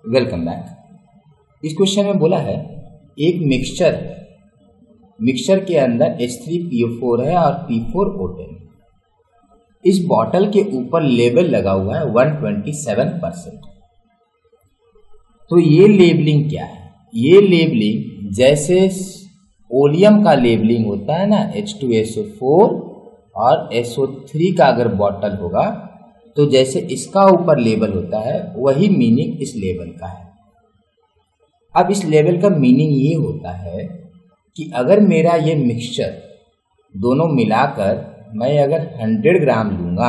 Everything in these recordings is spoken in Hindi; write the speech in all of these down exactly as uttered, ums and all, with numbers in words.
Welcome back. इस क्वेश्चन में बोला है एक मिक्सचर है, मिक्सचर के अंदर H three P O four है और पी फोर ओ टेन। इस बॉटल के ऊपर लेबल लगा हुआ है वन ट्वेंटी सेवन परसेंट। तो ये लेबलिंग क्या है? ये लेबलिंग जैसे ओलियम का लेबलिंग होता है ना, H two S O four और एस ओ थ्री का अगर बॉटल होगा तो जैसे इसका ऊपर लेबल होता है वही मीनिंग इस लेबल का है। अब इस लेबल का मीनिंग ये होता है कि अगर मेरा ये मिक्सचर दोनों मिलाकर मैं अगर हंड्रेड ग्राम लूँगा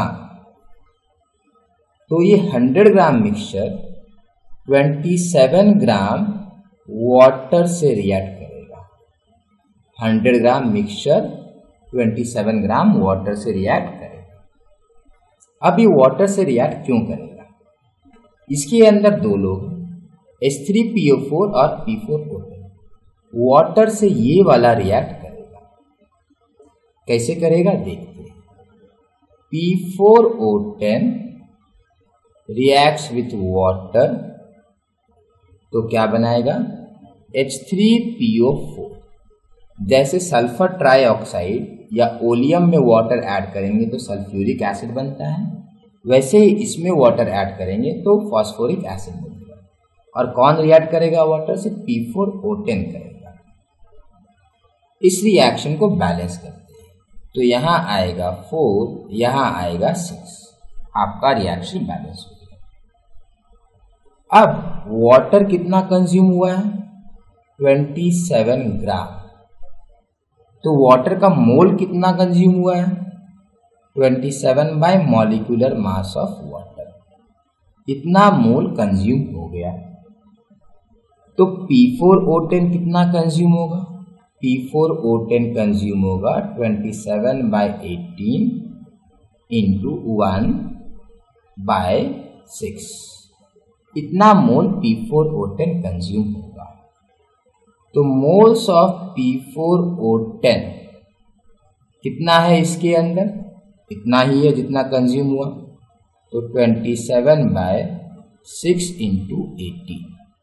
तो ये hundred gram mixture twenty seven gram water से रिएक्ट करेगा। Hundred gram mixture twenty seven gram water से रिएक्ट करेगा। अब ये वाटर से रिएक्ट क्यों करेगा? इसके अंदर दो लोग H three P O four और P four O ten. Water से ये वाला रिएक्ट करेगा। कैसे करेगा देखते हैं। P four O ten reacts with water तो क्या बनाएगा? H three P O four. जैसे सल्फर ट्राइऑक्साइड या ओलियम में वाटर ऐड करेंगे तो सल्फ्यूरिक एसिड बनता है, वैसे ही इसमें वाटर ऐड करेंगे तो फॉस्फोरिक एसिड बनेगा। और कौन रिएक्ट करेगा वाटर से? पी फोर ओ टेन करेगा। इस रिएक्शन को बैलेंस करते हैं तो यहाँ आएगा फोर, यहाँ आएगा सिक्स। आपका रिएक्शन बैलेंस हो गया। अब वाटर कितना कंज्यूम हुआ है? Twenty seven gram. तो वाटर का मोल कितना कंज्यूम हुआ है? Twenty seven by molecular mass of water. इतना मोल कंज्यूम हो गया। तो पी फोर ओ टेन कितना कंज्यूम होगा? P four O ten consume होगा twenty seven by eighteen into one by six. इतना mole P four O ten consume होगा। तो moles of P four O ten कितना है इसके अंदर? इतना ही है जितना कंज्यूम हुआ। तो twenty seven by six into eighty.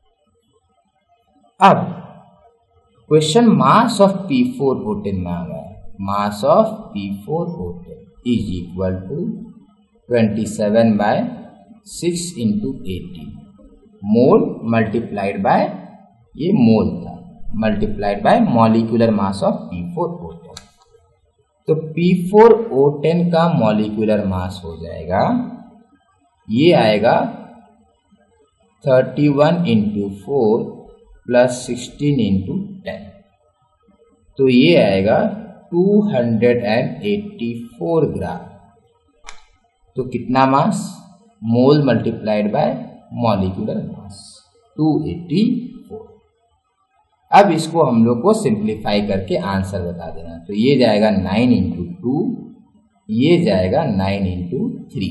अब question mass of P four O ten मांगा है। Mass of P four O ten is equal to twenty seven by six into eighty. Mole multiplied by ये मोल था, multiplied by molecular mass of P four O ten. तो पी फोर ओ टेन का मॉलिक्यूलर मास हो जाएगा, ये आएगा thirty one into four plus sixteen into ten. तो ये आएगा two hundred eighty four gram. तो कितना मास? Mole multiplied by molecular mass two eighty four. अब इसको हम लोग को सिंप्लीफाई करके आंसर बता देना। तो ये जाएगा नाइन इंटू टू, ये जाएगा नाइन इंटू थ्री।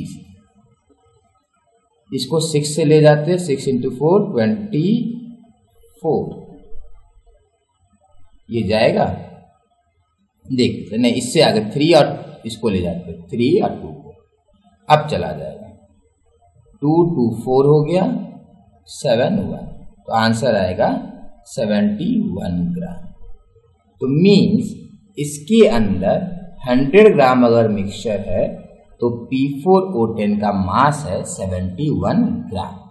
इसको सिक्स से ले जाते हैं, six into four twenty four. ये जाएगा, देखते नहीं इससे आगे थ्री और इसको ले जाते हैं, थ्री और टू को। अब चला जाएगा, टू टू फोर हो गया, सेवन हुआ। तो आंसर आएगा सेवेंटी वन ग्राम। तो मीन्स इसके अंदर हंड्रेड ग्राम अगर मिक्सचर है तो पी फोर ओ टेन का मास है सेवेंटी वन ग्राम।